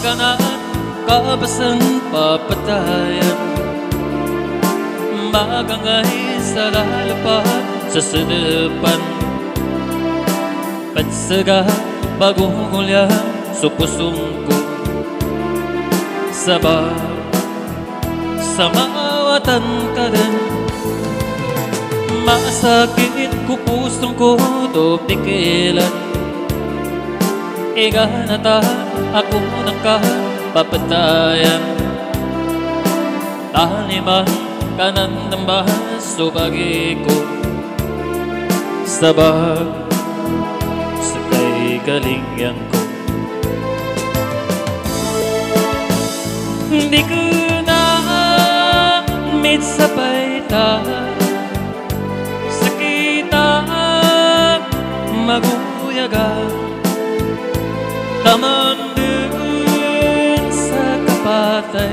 Pagkanaan kabasan papatayan, magangay sa lalapad sa sadapan, patsaga bagong ulya sa pusong ko, sa mawatan ka din. Masakit ko pusong ko to pikilan, iganata ako ng papatayan. Taliman kanan ng bahas so bagi ko sabag sa kay galingan ko. Hindi ko na mitsapay ta sakitan maguyaga taman dun sa kapatay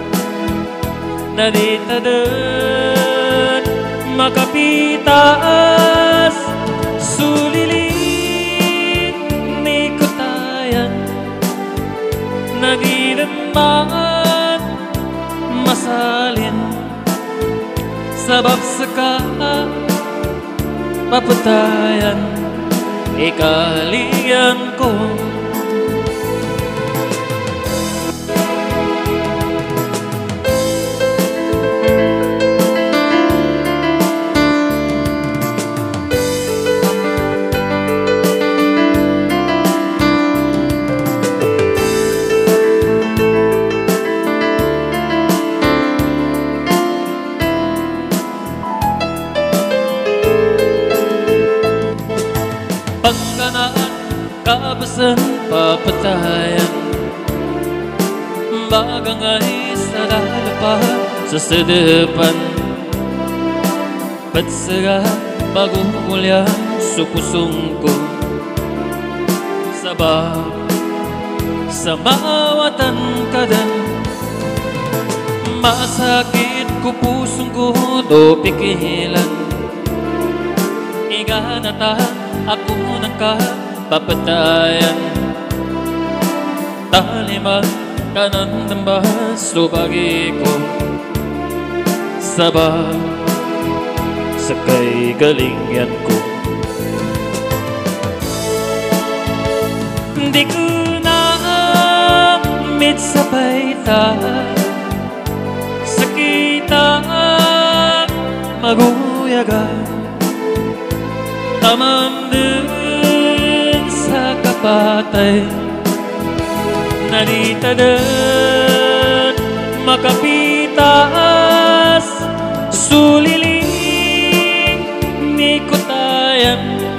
nadita dun makapitas sulilit ni kutayan nadidaman masalin sabab saka papatayan ikalian ko. Pagkanaan kabasan papatayan, bagangay sa lalapad sa sadapan, patsaga bagong ulya sa pusong ko, sa mawatan ka din. Masakit ko pusong ko do pikilan, iganata ako ng papatayan. Taliman kanan ng bahas so bagi ko sabag sa kay galingan ko. Di ko na mitsapay ta sakitan maguyaga taman dun sa kapatay narita dun makapitas suliling ni kutayan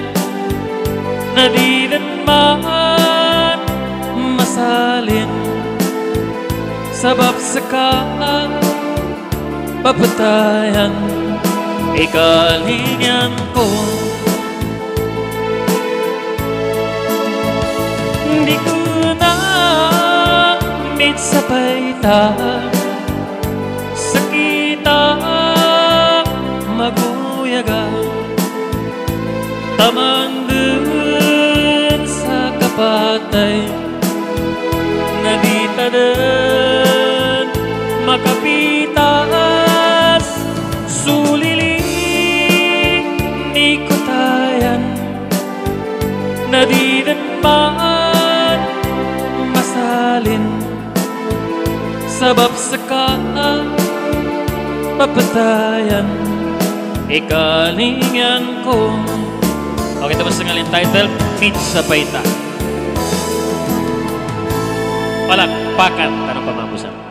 nadidanman masalin sabab saka papatayan ikalingan ko. Di ko na mitsapay ta sakitan maguyaga taman dun sa kapatay nadita dun makapitas suliling ni kutayan nadidanman masalin sabab saka papatayan ikalingan ko. Okay, tapos ang alin title Mitsapay ta. Palakpakan tanong pamamusan.